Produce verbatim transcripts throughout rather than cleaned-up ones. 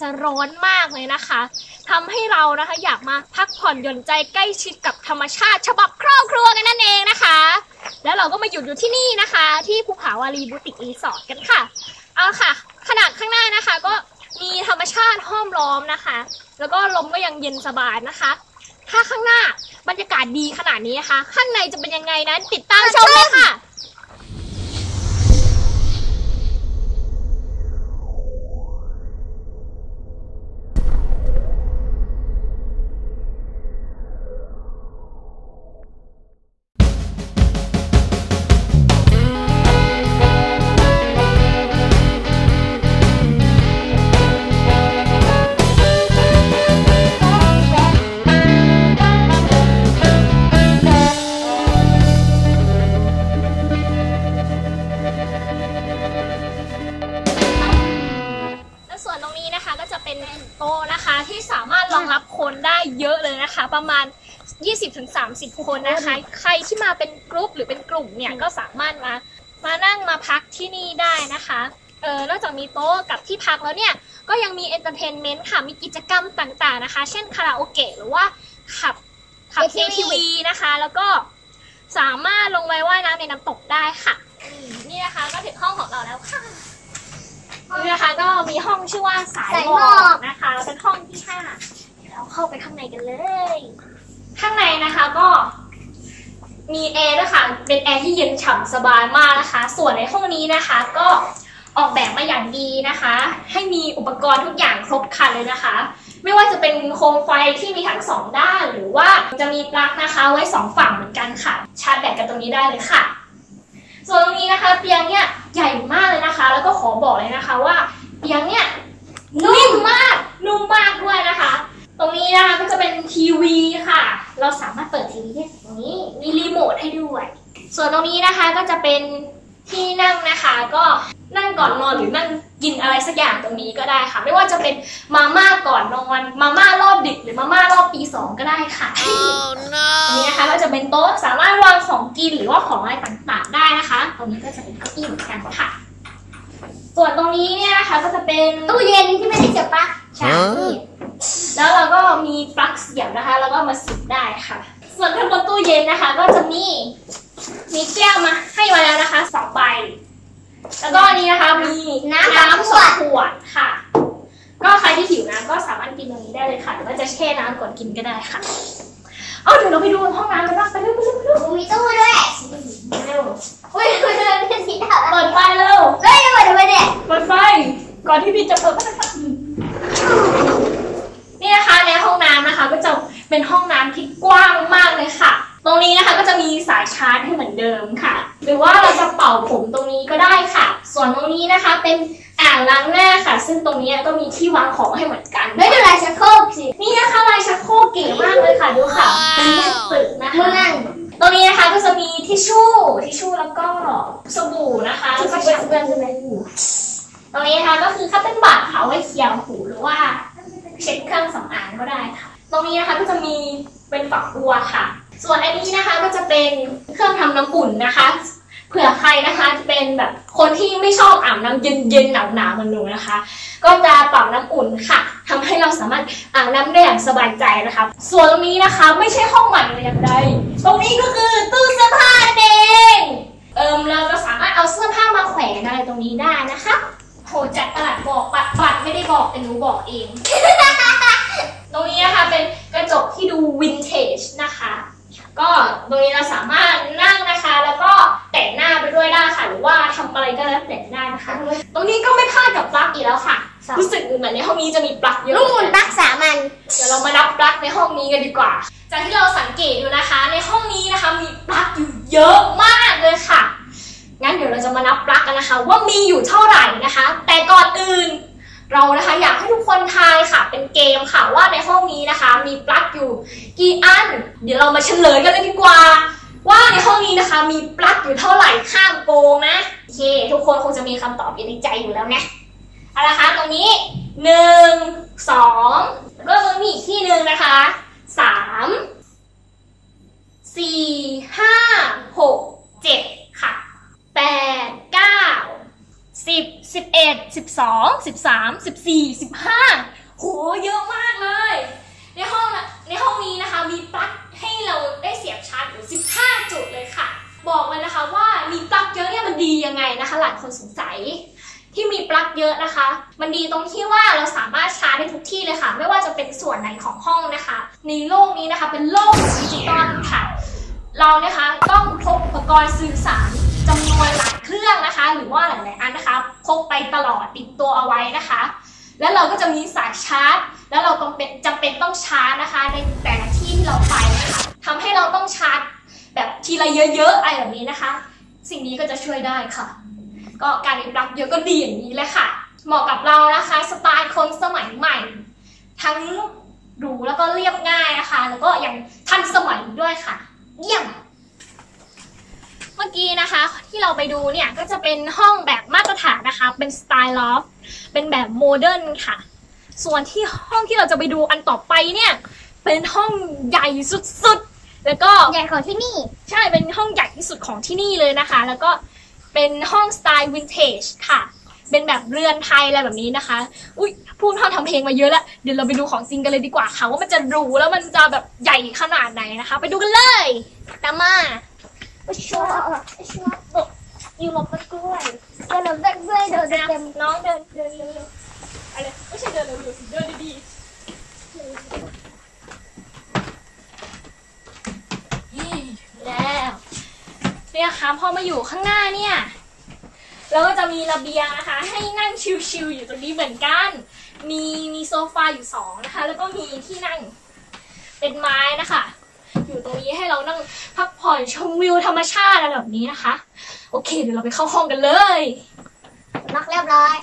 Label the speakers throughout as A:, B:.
A: จะร้อนมากเลยนะคะทำให้เรานะคะอยากมาพักผ่อนหย่อนใจใกล้ชิดกับธรรมชาติฉบับครอบครัวกันนั่นเองนะคะแล้วเราก็มาหยุดอยู่ที่นี่นะคะที่ภูผาวารีบูติกรีสอร์ทกันค่ะเอาค่ะขนาดข้างหน้านะคะก็มีธรรมชาติห้อมล้อมนะคะแล้วก็ลมก็ยังเย็นสบายนะคะถ้าข้างหน้าบรรยากาศดีขนาดนี้นะคะข้างในจะเป็นยังไงนั้นติดตามชมเลยค่ะโต๊ะนะคะที่สามารถรองรับคนได้เยอะเลยนะคะประมาณ ยี่สิบถึงสามสิบ คนนะคะใครที่มาเป็นกรุ๊ปหรือเป็นกลุ่มเนี่ยก็สามารถมามานั่งมาพักที่นี่ได้นะคะเออนอกจากมีโต๊ะกับที่พักแล้วเนี่ยก็ยังมีเอนเตอร์เทนเมนต์ค่ะมีกิจกรรมต่างๆนะคะเช่นคาราโอเกะหรือว่าขับขับเอทีวีนะคะแล้วก็สามารถลงไปว่ายน้ำในน้ำตกได้ค่ะนี่นะคะก็ถึงห้องของเราแล้วค่ะนี่นะคะก็มีห้องชื่อว่าสายหมอกนะคะเป็นห้องที่ห้าเดี๋ยวเราเข้าไปข้างในกันเลยข้างในนะคะก็มีแอร์ด้วยค่ะเป็นแอร์ที่เย็นฉ่ำสบายมากนะคะส่วนในห้องนี้นะคะก็ออกแบบมาอย่างดีนะคะให้มีอุปกรณ์ทุกอย่างครบครันเลยนะคะไม่ว่าจะเป็นโคมไฟที่มีทั้งสองด้านหรือว่าจะมีปลั๊กนะคะไว้สองฝั่งเหมือนกันค่ะชาร์จแบตกันตรงนี้ได้เลยค่ะส่วนตรงนี้นะคะเตียงเนี่ยใหญ่มากเลยนะคะแล้วก็ขอบอกเลยนะคะว่าเตียงเนี่ยนุ่มมากนุ่มมากด้วยนะคะตรงนี้นะคะก็จะเป็นทีวีค่ะเราสามารถเปิดทีวีได้ตรงนี้มีรีโมทให้ด้วยส่วนตรงนี้นะคะก็จะเป็นที่นั่งนะคะก็นั่งก่อนนอนหรือนั่งกินอะไรสักอย่างตรงนี้ก็ได้ค่ะไม่ว่าจะเป็นมาม่าก่อนนอนมาม่ารอบดึกหรือมาม่ารอบตีสองก็ได้ค่ะ oh, no. ตรงนี้นะคะก็จะเป็นโต๊ะสามารถวางของกินหรือว่าของอะไรต่างๆได้นะคะตรงนี้ก็จะเป็นเก้าอี้เหมือนกันค่ะส่วนตรงนี้เนี่ยนะคะก็จะเป็นตู้เย็นที่ไม่ได้เสียบปลั๊กใช่แล้วเราก็มีปลั๊กเสียบนะคะแล้วก็มาเสียบได้ค่ะส่วนข้างบนตู้เย็นนะคะก็จะมีมีแก้วมาให้มาแล้วนะคะสองใบแล้วก็นี้นะคะมีน้ำน้ำสองขวดค่ะก็ใครที่หิวน้ำก็สามารถกินตรงนี้ได้เลยค่ะหรือว่าจะแช่น้ำก่อนกินก็ได้ค่ะเอาเดี๋ยวเราไปดูห้องน้ำกันบ้างไปเร็วไปเร็วไปเร็วมีตู้ด้วยเร็วอุ้ยคุณจะเป็นสีดำเปิดไฟเร็วเฮ้ยเปิดไฟเนี่ยเปิดไฟก่อนที่พี่จะเปิดก็จะนี่นะคะในห้องน้ำนะคะก็จะเป็นห้องน้ำที่กว้างมากเลยค่ะตรงนี้นะคะก็จะมีสายชาร์จให้เหมือนเดิมค่ะหรือว่าเราจะเป่าผมตรงนี้ก็ได้ค่ะส่วนตรงนี้นะคะเป็นอ่างล้างหน้าค่ะซึ่งตรงนี้ก็มีที่วางของให้เหมือนกันไม่ดูลายชักโครกสินี่นะคะลายชักโครกเก๋มากเลยค่ะดูค่ะเป็นรูปตึกนะคะตรงนี้นะคะก็จะมีทิชชู่ทิชชู่แล้วก็สบู่นะคะแล้วก็แชมพูตรงนี้นะคะก็คือคัตเติ้ลบัตค่ะไว้เคี่ยวหูหรือว่าเช็ดเครื่องสำอางก็ได้ค่ะตรงนี้นะคะก็จะมีเป็นฝักบัวค่ะส่วนอันนี้นะคะก็จะเป็นเครื่องทำน้ำอุ่นนะคะเผื่อใครนะคะจะเป็นแบบคนที่ไม่ชอบอาบน้ำเย็นๆหนาวๆเหมือนหนูนะคะก็จะปรับน้ำอุ่นค่ะทำให้เราสามารถอาบน้ำได้อย่างสบายใจนะคะส่วนตรงนี้นะคะไม่ใช่ห้องใหม่เลยอย่างใดตรงนี้ก็คือตู้เสื้อผ้าเองเอิมเราจะสามารถเอาเสื้อผ้ามาแขวนอะไรตรงนี้ได้นะคะโหจัดตลาดบอกปัดปัดไม่ได้บอกแต่หนูบอกเอง ตรงนี้นะคะเป็นกระจกที่ดูวินเทจนะคะก็ตรงนี้เราสามารถนั่งนะคะแล้วก็แต่งหน้าไปด้วยได้ค่ะหรือว่าทำอะไรก็แล้วแต่งได้นะคะตรงนี้ก็ไม่พลาดกับปลั๊กอีกแล้วค่ะรู้สึกเหมือนในห้องนี้จะมีปลั๊กเยอะลูกหมุนปลั๊กสามัญเดี๋ยวเรามานับปลั๊กในห้องนี้กันดีกว่าจากที่เราสังเกตดูนะคะในห้องนี้นะคะมีปลั๊กอยู่เยอะมากเลยค่ะงั้นเดี๋ยวเราจะมานับปลั๊กกันนะคะว่ามีอยู่เท่าไหร่นะคะแต่ก่อนอื่นเรานะคะอยากให้ทุกคนทายค่ะเป็นเกมค่ะว่าในห้องนี้นะคะมีปลั๊กอยู่กี่อันเดี๋ยวเรามาเฉลยกันเลยดีกว่าว่าในห้องนี้นะคะมีปลั๊กอยู่เท่าไหร่ห้ามโกงนะโอเคทุกคนคงจะมีคำตอบอยู่ในใจอยู่แล้วนะเอาละคะตรงนี้หนึ่งสองแล้วก็ตรงนี้อีกที่หนึ่งนะคะสามสี่ห้าหกเจ็ดค่ะแปดเก้าสิบสิบเอ็ดสิบสองสิบสามสิบสี่สิบห้าเยอะมากเลยในห้องในห้องนี้นะคะมีปลั๊กให้เราได้เสียบชาร์จอยู่สิบห้าจุดเลยค่ะบอกเลยนะคะว่ามีปลั๊กเยอะเนี่ยมันดียังไงนะคะหลายคนสงสัยที่มีปลั๊กเยอะนะคะมันดีตรงที่ว่าเราสามารถชาร์จได้ทุกที่เลยค่ะไม่ว่าจะเป็นส่วนไหนของห้องนะคะในโลกนี้นะคะเป็นโลกดิจิตอลค่ะเรานะคะต้องพกอุปกรณ์สื่อสารจำนวนหลายเครื่องนะคะหรือว่าหลายๆอันนะคะพกไปตลอดติดตัวเอาไว้นะคะแล้วเราก็จะมีสายชาร์จแล้วเราต้องเป็นจำเป็นต้องชาร์จนะคะในแต่ละที่ที่เราไปนะคะทำให้เราต้องชาร์จแบบทีละเยอะๆอะไรแบบนี้นะคะสิ่งนี้ก็จะช่วยได้ค่ะก็การมีปลั๊กเยอะก็ดีอย่างนี้เลยค่ะเหมาะกับเรานะคะสไตล์คนสมัยใหม่ทั้งหรูแล้วก็เรียบง่ายนะคะแล้วก็ยังทันสมัยด้วยค่ะเยี่ยมเมื่อกี้นะคะที่เราไปดูเนี่ยก็จะเป็นห้องแบบมาตรฐานนะคะเป็นสไตล์ลอฟเป็นแบบโมเดิร์นค่ะส่วนที่ห้องที่เราจะไปดูอันต่อไปเนี่ยเป็นห้องใหญ่สุดๆแล้วก็
B: ใหญ่ของที่นี่
A: ใช่เป็นห้องใหญ่ที่สุดของที่นี่เลยนะคะแล้วก็เป็นห้องสไตล์วินเทจค่ะเป็นแบบเรือนไทยอะไรแบบนี้นะคะอุ้ยพูดท่อนทำเพลงมาเยอะแล้วเดี๋ยวเราไปดูของจริงกันเลยดีกว่าค่ะว่ามันจะหรูแล้วมันจะแบบใหญ่ขนาดไหนนะคะไปดูกันเลยตามมาชัวชัวอยู่หลบต้นกล้วย
B: เดินเดินเดินเดินเต็ม
A: น้องเดินเดินเร็วๆอะไรไม่ใช่เดินเร็วๆสิเดินดีๆนี่แล้วเนี่ยค่ะพอมาอยู่ข้างหน้าเนี่ยแล้วก็จะมีระเบียงนะคะให้นั่งชิลๆอยู่ตรงนี้เหมือนกันมีมีโซฟาอยู่สองนะคะแล้วก็มีที่นั่งเป็นไม้นะคะอยู่ตรงนี้ให้เรานั่งพักผ่อนชมวิวธรรมชาติอะไรแบบนี้นะคะโอเคเดี๋ยวเราไปเข้าห้องกันเลย
B: ล็อกเรียบร้อย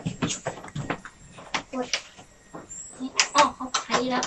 A: อ๋อเขาใช้แล้ว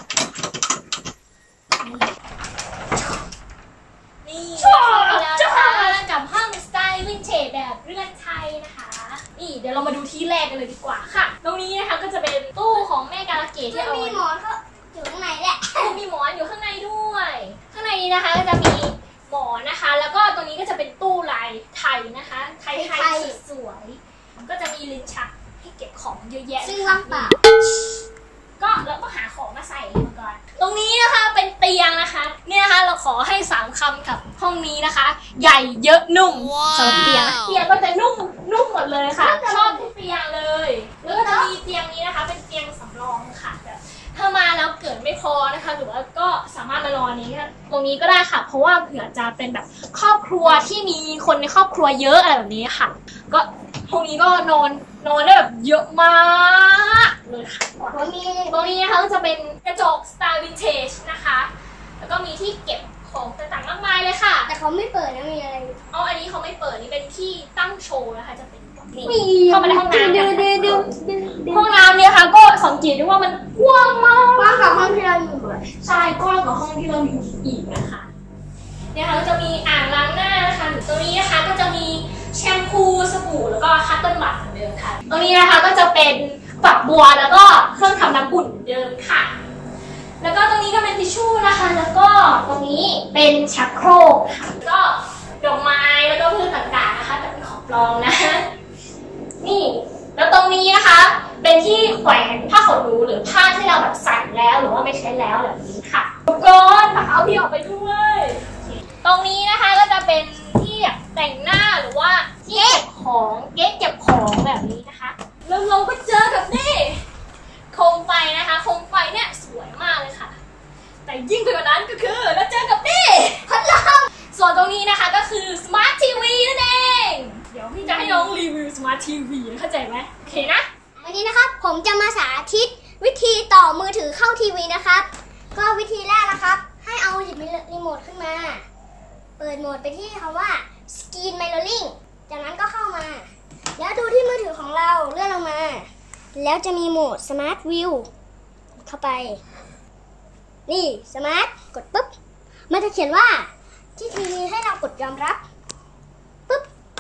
A: นี่แล้วนะคะกับห้องสไตล์วินเทจแบบเรือนไทยนะคะนี่เดี๋ยวเรามาดูที่แรกกันเลยดีกว่าค่ะตรงนี้นะคะก็จะเป็นตู้ของแม่กาลเกตที่เอา
B: มีหมอนก็อยู่ข้างในแหละ
A: มีหมอนอยู่ข้างในด้วยข้างในนี้นะคะก็จะมีหมอนนะคะแล้วก็ตรงนี้ก็จะเป็นตู้ลายไทยนะคะไทยไทยสวยๆก็จะมีลิ้นชักให้เก็บของเยอะแยะ
B: ซึ่งว่างเปล่า
A: ก็เราก็หาของมาใส่มาก่อนตรงนี้นะคะเป็นเตียงนะคะเนี่ยนะคะเราขอให้สามคำกับห้องนี้นะคะใหญ่เยอะนุ่มสำหรับเตียงเตียงก็จะนุ่มนุ่มหมดเลยค่ะชอบทุกเตียงเลยแล้วก็จะมีเตียงนี้นะคะเป็นเตียงสำรองค่ะแบบถ้ามาแล้วเกิดไม่พอนะคะหรือว่าก็สามารถมานอนนี้ตรงนี้ก็ได้ค่ะเพราะว่าเผื่อจะเป็นแบบครอบครัวที่มีคนในครอบครัวเยอะอะไรแบบนี้ค่ะก็ตรงนี้ก็นอนนอนได้แบบเยอะมากเลยค่ะตรงนี้ตรงนี้นะคะก็จะเป็นกระจกสไตล์วินเทจนะคะแล้วก็มีที่เก็บของต่างๆมากมายเลยค่ะ
B: แต่เขาไม่เปิดนะมีอะไร
A: อ๋ออันนี้เขาไม่เปิดนี่เป็นที่ตั้งโชว์นะคะจะเป็นนี่เข้ามาในห้องน้ำ
B: ดูดูดู
A: ห้องน้ำเนี่ยค่ะก็สังเกตได้ว่ามันกว้างมาก
B: กว้างกว่าห้องที่เราอยู่
A: ใช่กว้างกว่าห้องที่เราอยู่อีกนะคะเนี่ยค่ะก็จะมีอ่างล้างหน้านะคะตรงนี้นะคะก็จะมีแชมพูสบู่แล้วก็คัตเติ้ลบัตเหมือนเดิมค่ะตรงนี้นะคะก็จะเป็นฝักบัวแล้วก็เครื่องทำน้ำอุ่นเดิมค่ะแล้วก็ตรงนี้ก็เป็นทิชชู่นะคะแล้วก็ตรงนี้เป็นชักโครกค่ะก็ดอกไม้แล้วก็พืชต่างๆนะคะแต่เป็นของปลอมนะนี่แล้วตรงนี้นะคะเป็นที่แขวนผ้าขนหนูหรือผ้าที่เราแบบใส่แล้วหรือว่าไม่ใช้แล้วแบบนี้ค่ะอุปกรณ์เอาที่ออกไปด้วยตรงนี้นะคะก็จะเป็นที่แต่งหน้าหรือว่าที่เก็บของเก๊ะเก็บของแบบนี้นะคะแล้วเราก็เจอกับนี่โคมไฟนะคะโคมไฟเนี่ยสวยมากเลยค่ะแต่ยิ่งไปกว่านั้นก็คือเราเจอกับนี่พัดลมส่วนตรงนี้นะคะก็คือ Smart ที วี นั่นเองเดี๋ยวพี่จะให้น้องรีวิว Smart ที วี เข้าใจไหมโอเคนะ
B: วันนี้นะครับผมจะมาสาธิตวิธีต่อมือถือเข้าทีวีนะครับก็วิธีแรกนะครับให้เอาหยิบรีโมทขึ้นมาเปิดโหมดไปที่คำว่า Screen Mirroring จากนั้นก็เข้ามาแล้วดูที่มือถือของเราเลื่อนลงมาแล้วจะมีโหมด Smart View เข้าไปนี่ Smart กดปุ๊บมันจะเขียนว่าที่ทีวีให้เรากดยอมรับปุ๊บ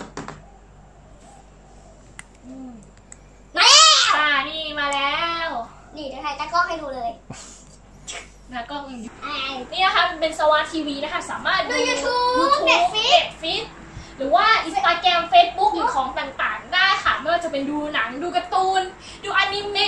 B: มาแล้ว
A: อ่านี่มาแล้ว
B: นี่เดี๋ยวถ่ายตากล้องให้ดูเลย
A: นะก็นี่นะคะเป็นสมาร์ททีวีนะคะสามารถ
B: ดู YouTube
A: Netflix หรือว่า Instagram Facebook หรือของต่างๆได้ค่ะไม่ว่าจะเป็นดูหนังดูการ์ตูนดูอนิเมะ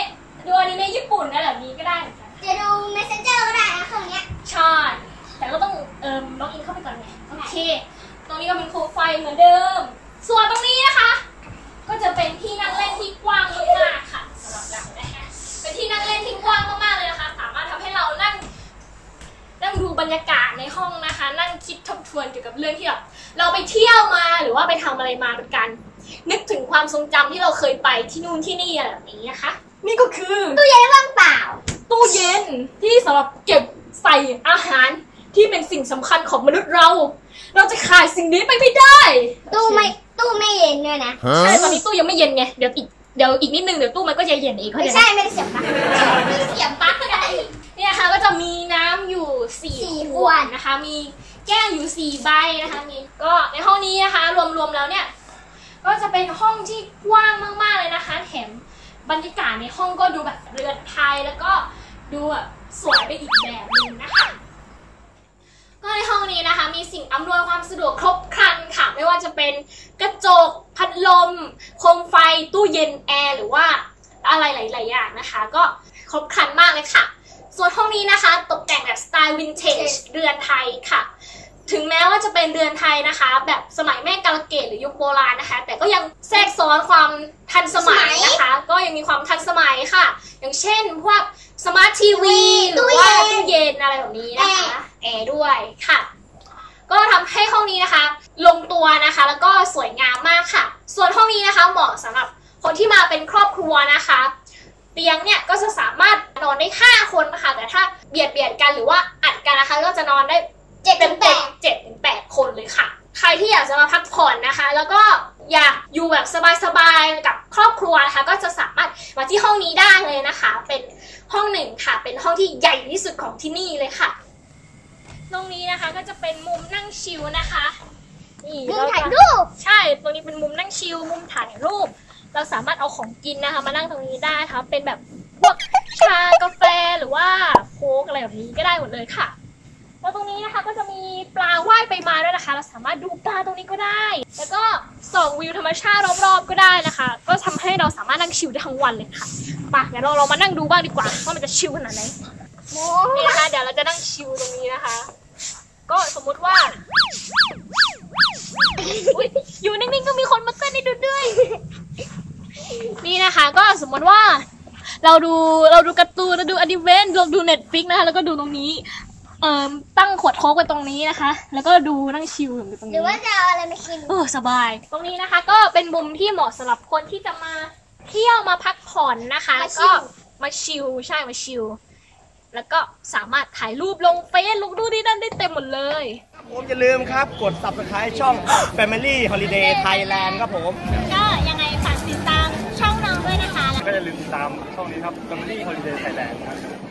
A: ดูอนิเมะญี่ปุ่นอะไรแบบนี้ก็ได้เหมือนกัน
B: จะดู Messenger ก็ได้นะเครื่องเนี้ย
A: ใช่แต่ก็ต้องเอิมล็อกอินเข้าไปก่อนไงโอเคตรงนี้ก็เป็นโคมไฟเหมือนเดิมส่วนตรงนี้นะคะ ก็จะเป็นที่นั่งเล่นที่กว้างมากๆค่ะสำหรับเรานะคะเป็นที่นั่งเล่นที่กว้างมากๆเลยนะคะสามารถทำให้เรานั่งนั่งดูบรรยากาศในห้องนะคะ นั่งคิดทบทวนเกี่ยวกับเรื่องที่แบบเราไปเที่ยวมาหรือว่าไปทำอะไรมาเป็นการนึกถึงความทรงจำที่เราเคยไปที่นู่นที่นี่อะไรแบบนี้นะคะนี่ก็คือ
B: ตู้เย็นว่างเปล่า
A: ตู้เย็นที่สำหรับเก็บใส่อาหารที่เป็นสิ่งสำคัญของมนุษย์เรา เราจะขาดสิ่งนี้ไปไม่ได้
B: ตู้ไม่ตู้ไม่เย็นด้วยนะ
A: ใช่ตอนนี้ตู้ยังไม่เย็นไงเดี๋ยวอีกเดี๋ยวอีกนิดนึงเดี๋ยวตู้มันก็จะเย็นเองเขา
B: ไม่
A: ใจ
B: ใช่
A: ไหม
B: ไม่ได้เสียบปลั๊ก
A: มีเสียบปลั๊กก็ได้เนี่ยค่ะก็จะมีน้ำอยู่สี่
B: สี่
A: ข
B: ข
A: ว
B: ว
A: ด
B: ด
A: นะคะ มีแก้วอยู่สี่ใบนะคะมีก็ในห้องนี้นะคะ รวมๆแล้วเนี่ยก็จะเป็นห้องที่กว้างมากๆเลยนะคะแถมบรรยากาศในห้องก็ดูแบบเรือนไทยแล้วก็ดูแบบสวยไปอีกแบบนึงนะคะก็ในห้องนี้นะคะมีสิ่งอำนวยความสะดวกครบครันค่ะไม่ว่าจะเป็นกระจกพัดลมโคมไฟตู้เย็นแอร์หรือว่าอะไรหลายๆอย่างนะคะก็ครบครันมากเลยค่ะส่วนห้องนี้นะคะตกแต่งแบบสไตล์วินเทจเรือนไทยค่ะถึงแม้ว่าจะเป็นเรือนไทยนะคะแบบสมัยแม่กาลเกตหรือยุคโบราณนะคะแต่ก็ยังแทรกซ้อนความทันสมัยนะคะก็ยังมีความทันสมัยค่ะอย่างเช่นพวกสมาร์ททีวีหรือว่าตู้เย็นอะไรแบบนี้นะคะแอร์ด้วยค่ะก็ทำให้ห้องนี้นะคะลงตัวนะคะแล้วก็สวยงามมากค่ะส่วนห้องนี้นะคะเหมาะสำหรับคนที่มาเป็นครอบครัวนะคะเตียงเนี่ยก็จะสามารถนอนได้ห้าคนนะคะแต่ถ้าเบียดเบียดกันหรือว่าอัดกันนะคะก็จะนอนได้เจ็ดถึงแปดเจ็ดถึงแปดคนเลยค่ะใครที่อยากจะมาพักผ่อนนะคะแล้วก็อยากอยู่แบบสบายๆกับครอบครัวนะคะก็จะสามารถมาที่ห้องนี้ได้เลยนะคะเป็นห้องหนึ่งค่ะเป็นห้องที่ใหญ่ที่สุดของที่นี่เลยค่ะตรงนี้นะคะก็จะเป็นมุมนั่งชิลนะคะนี่
B: มุม
A: เรา
B: ถ่าย
A: จะ
B: รูป
A: ใช่ตรงนี้เป็นมุมนั่งชิลมุมถ่ายรูปเราสามารถเอาของกินนะคะมานั่งตรงนี้ได้ค่ะเป็นแบบพวกชากาแฟหรือว่าโค้กอะไรแบบนี้ก็ได้หมดเลยค่ะแล้วตรงนี้นะคะก็จะมีปลาว่ายไปมาด้วยนะคะเราสามารถดูปลาตรงนี้ก็ได้แล้วก็ส่องวิวธรรมชาติรอบๆก็ได้นะคะก็ทำให้เราสามารถนั่งชิลได้ทั้งวันเลยค่ะไปเดี๋ยวเราเรามานั่งดูบ้างดีกว่าว่ามันจะชิลขนาดไหนนี่นะคะเดี๋ยวเราจะนั่งชิลตรงนี้นะคะ ก็สมมุติว่าอุ๊ยอยู่นิ่งๆก็มีคนมาเต้นให้ดูด้วยนี่นะคะก็สมมติว่าเราดูเราดูการ์ตูนเราดูอนิเมะเราดูเน็ตฟลิกซ์นะคะแล้วก็ดูตรงนี้เอ่อตั้งขวดโค้กไว้ตรงนี้นะคะแล้วก็ดูนั่งชิลอยู่ตรง
B: ห
A: นี้
B: รือว่าจะเอาอะไรมากิน
A: เออสบายตรงนี้นะคะก็เป็นมุมที่เหมาะสำหรับคนที่จะมาเที่ยวมาพักผ่อนนะคะก็มาชิลใช่มาชิลแล้วก็สามารถถ่ายรูปลงเฟซลงดูนี่นั่นได้เต็มหมดเลย
C: ผมอย่าลืมครับกด ซับสไครบ์ ช่อง Family Holiday Thailand ครับผม
B: ก็ยังไงฝากติดตามช่องเราด้วยนะคะ
C: ก็อย่าลืมติดตามช่องนี้ครับ Family Holiday Thailand ครับ